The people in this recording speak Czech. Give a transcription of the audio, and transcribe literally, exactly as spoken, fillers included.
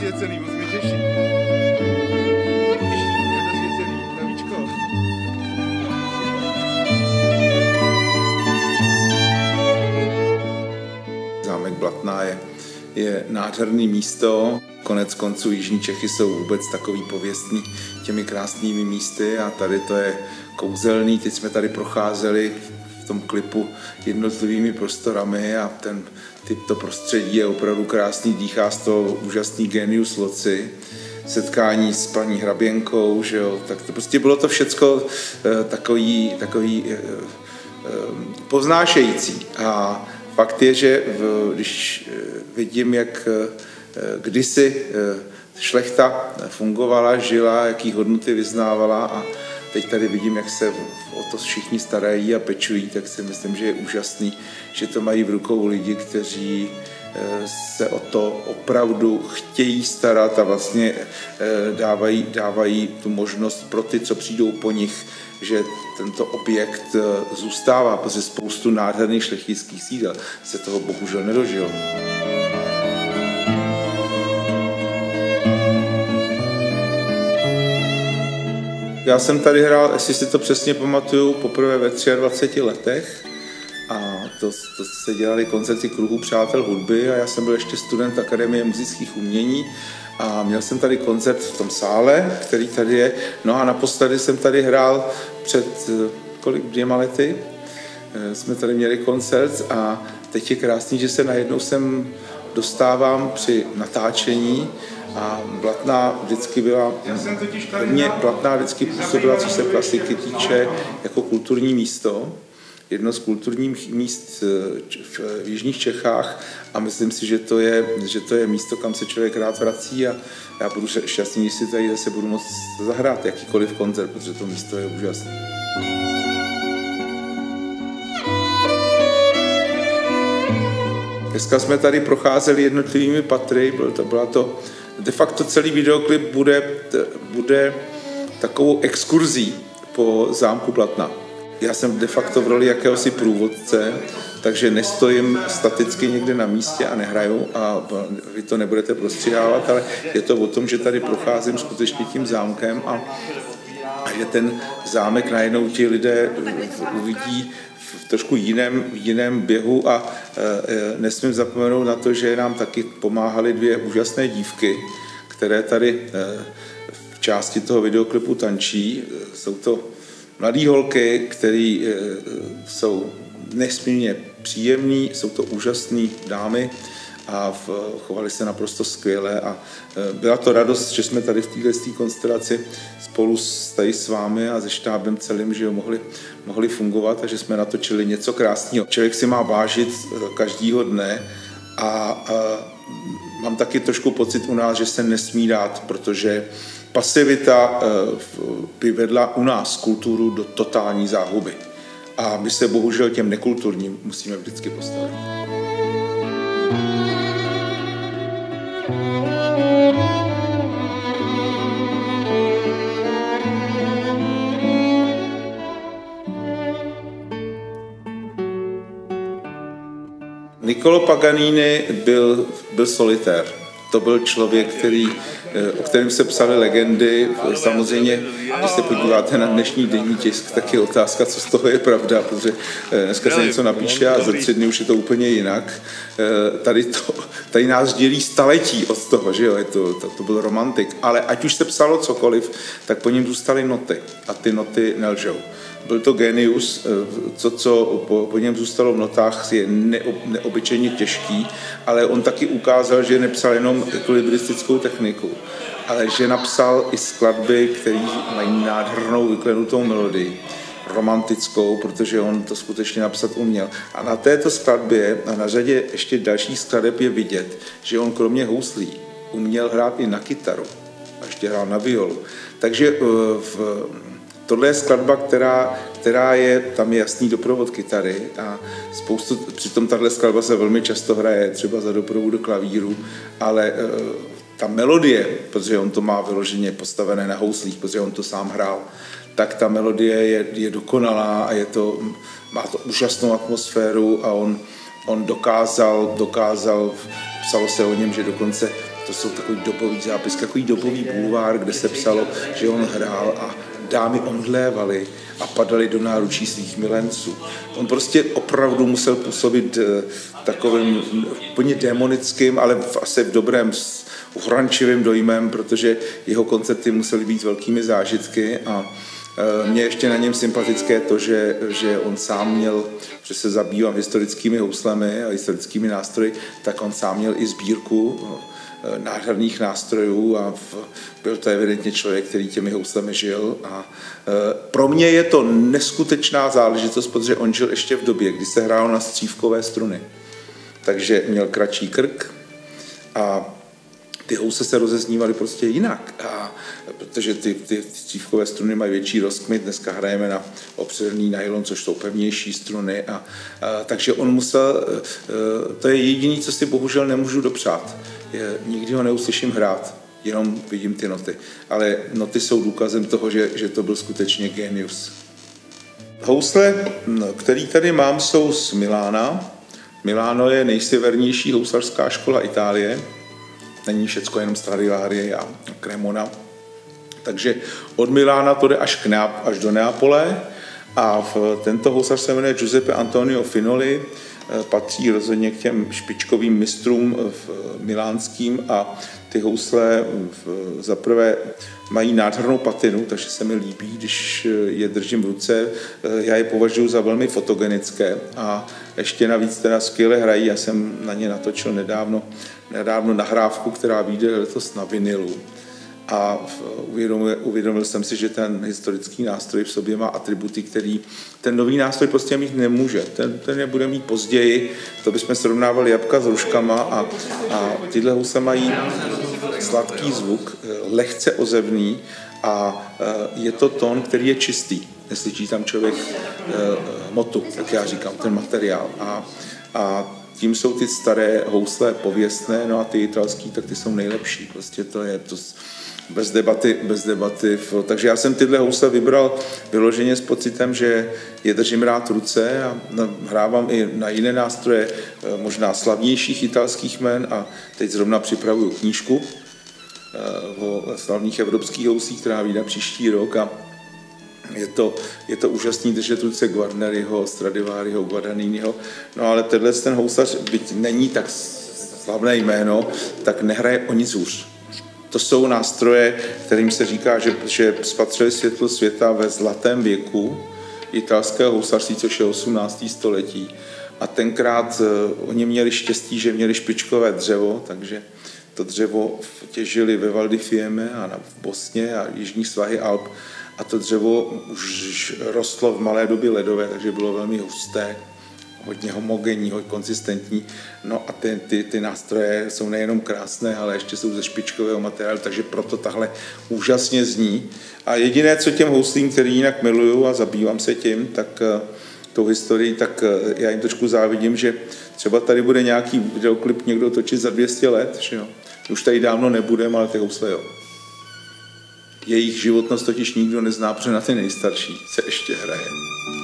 nedosvěcený, moc mě těší. Nedosvěcený, zdravíčko. Zámek Blatná je, je nádherný místo. Konec konců Jižní Čechy jsou vůbec takový pověstný těmi krásnými místy a tady to je kouzelný. Teď jsme tady procházeli v tom klipu jednotlivými prostorami a ten typ to prostředí je opravdu krásný, dýchá z toho úžasný genius loci. Setkání s paní hraběnkou, že jo, tak to prostě bylo to všecko eh, takový, takový eh, eh, povznášející. A fakt je, že v, když vidím, jak kdysi šlechta fungovala, žila, jaký hodnoty vyznávala a teď tady vidím, jak se o to všichni starají a pečují, tak si myslím, že je úžasný, že to mají v rukou lidi, kteří se o to opravdu chtějí starat a vlastně dávají, dávají tu možnost pro ty, co přijdou po nich, že tento objekt zůstává, protože spoustu nádherných šlechtických sídel se toho bohužel nedožilo. Já jsem tady hrál, jestli si to přesně pamatuju, poprvé ve dvaceti třech letech a to, to se dělali koncerty Kruhu přátel hudby a já jsem byl ještě student Akademie muzických umění a měl jsem tady koncert v tom sále, který tady je. No a naposledy jsem tady hrál před kolik dvěma lety. Jsme tady měli koncert a teď je krásný, že se najednou sem dostávám při natáčení a Blatná vždycky byla, hodně Blatná vždycky působila, co se klasiky týče, jako kulturní místo. Jedno z kulturních míst v jižních Čechách a myslím si, že to je, že to je místo, kam se člověk rád vrací a já budu šťastný, když si tady zase budu moct zahrát jakýkoliv koncert, protože to místo je úžasné. Dneska jsme tady procházeli jednotlivými patry, bylo to, byla to de facto celý videoklip bude, bude takovou exkurzí po zámku Blatná. Já jsem de facto v roli jakéhosi průvodce, takže nestojím staticky někde na místě a nehraju a vy to nebudete prostříhávat, ale je to o tom, že tady procházím skutečně tím zámkem a, a že ten zámek najednou ti lidé uvidí v trošku jiném, jiném běhu a e, nesmím zapomenout na to, že nám taky pomáhaly dvě úžasné dívky, které tady e, v části toho videoklipu tančí. Jsou to mladé holky, které e, jsou nesmírně příjemný, jsou to úžasné dámy a v, chovali se naprosto skvěle a e, byla to radost, že jsme tady v této konstelaci spolu s, tady s vámi a se štábem celým, že jo, mohli, mohli fungovat a že jsme natočili něco krásného. Člověk si má vážit každýho dne a, a mám taky trošku pocit u nás, že se nesmí dát, protože pasivita by vedla u nás kulturu do totální záhuby. A my se bohužel těm nekulturním musíme vždycky postavit. Niccolo Paganini byl, byl solitér. To byl člověk, který, o kterém se psaly legendy. Samozřejmě, když se podíváte na dnešní denní tisk, tak je otázka, co z toho je pravda, protože dneska se něco napíše a za tři dny už je to úplně jinak. Tady, to, tady nás dělí staletí od toho, že jo, je to, to, to byl romantik. Ale ať už se psalo cokoliv, tak po něm zůstaly noty a ty noty nelžou. Byl to genius, co, co po, po něm zůstalo v notách, je neob, neobyčejně těžký, ale on taky ukázal, že nepsal jenom ekvilibristickou techniku, ale že napsal i skladby, které mají nádhernou vyklenutou melodii, romantickou, protože on to skutečně napsat uměl. A na této skladbě a na řadě ještě dalších skladeb je vidět, že on kromě houslí uměl hrát i na kytaru a ještě hrál na violu. Takže v tohle je skladba, která, která je, tam je jasný doprovod kytary a spoustu, přitom tahle skladba se velmi často hraje třeba za doprovodu klavíru, ale e, ta melodie, protože on to má vyloženě postavené na houslích, protože on to sám hrál, tak ta melodie je, je dokonalá a je to, má to úžasnou atmosféru a on, on dokázal, dokázal, psalo se o něm, že dokonce To jsou takový dobový zápis, takový dobový bulvár, kde se psalo, že on hrál a dámy omdlévaly a padaly do náručí svých milenců. On prostě opravdu musel působit takovým úplně démonickým, ale asi v dobrém, uhrančivým dojmem, protože jeho koncerty musely být velkými zážitky a mě ještě na něm sympatické to, že, že on sám měl, že se zabývám historickými houslemi a historickými nástroji, tak on sám měl i sbírku nádherných nástrojů a v, byl to evidentně člověk, který těmi houslemi žil. A e, pro mě je to neskutečná záležitost, protože on žil ještě v době, kdy se hrálo na střívkové struny. Takže měl kratší krk a ty housle se rozeznívaly prostě jinak, a, protože ty, ty střívkové struny mají větší rozkmit, dneska hrajeme na opřelný nylon, což jsou pevnější struny, a, a, takže on musel, to je jediné, co si bohužel nemůžu dopřát, je, nikdy ho neuslyším hrát, jenom vidím ty noty, ale noty jsou důkazem toho, že, že to byl skutečně genius. Housle, které tady mám, jsou z Milána. Miláno je nejsevernější houslařská škola Itálie. Není všecko jenom Stradivari a Cremona. Takže od Milána to jde až, k Neap- až do Neapole a v, tento houslař se jmenuje Giuseppe Antonio Finoli, patří rozhodně k těm špičkovým mistrům v milánským a ty housle zaprvé mají nádhernou patinu, takže se mi líbí, když je držím v ruce. Já je považuji za velmi fotogenické a ještě navíc teda skvěle hrají. Já jsem na ně natočil nedávno, nedávno nahrávku, která vyjde letos na vinilu. A uvědomil, uvědomil jsem si, že ten historický nástroj v sobě má atributy, který ten nový nástroj prostě mít nemůže. Ten, ten je bude mít později, to bychom srovnávali jabka s hruškama a, a tyhle housle mají sladký zvuk, lehce ozevný a je to tón, který je čistý. Neslyší tam člověk hmotu, jak já říkám, ten materiál. A, a tím jsou ty staré housle pověstné, no a ty italský, tak ty jsou nejlepší. Prostě to je to bez debaty, bez debaty. Takže já jsem tyhle housle vybral vyloženě s pocitem, že je držím rád v ruce a hrávám i na jiné nástroje, možná slavnějších italských jmen a teď zrovna připravuju knížku o slavných evropských houslích, která vyjde příští rok a je to, je to úžasný držet ruce Guarneriho, Stradivariho, Guadagniniho, no ale tenhle ten houslař, byť není tak slavné jméno, tak nehraje o nic hůř. To jsou nástroje, kterým se říká, že, že spatřili světlo světa ve zlatém věku italského houslařství, což je osmnácté století. A tenkrát uh, oni měli štěstí, že měli špičkové dřevo, takže to dřevo těžili ve Val di Fiemme a na, v Bosně a jižních svahy Alp. A to dřevo už rostlo v malé době ledové, takže bylo velmi husté, hodně homogenní, hodně konzistentní. No a ty, ty, ty nástroje jsou nejenom krásné, ale ještě jsou ze špičkového materiálu, takže proto tahle úžasně zní. A jediné, co těm houslím, který jinak miluju a zabývám se tím, tak tou historií, tak já jim trošku závidím, že třeba tady bude nějaký videoklip někdo točit za dvě stě let, že jo. Už tady dávno nebudeme, ale ty housle jo. Jejich životnost totiž nikdo nezná, protože na ty nejstarší se ještě hraje.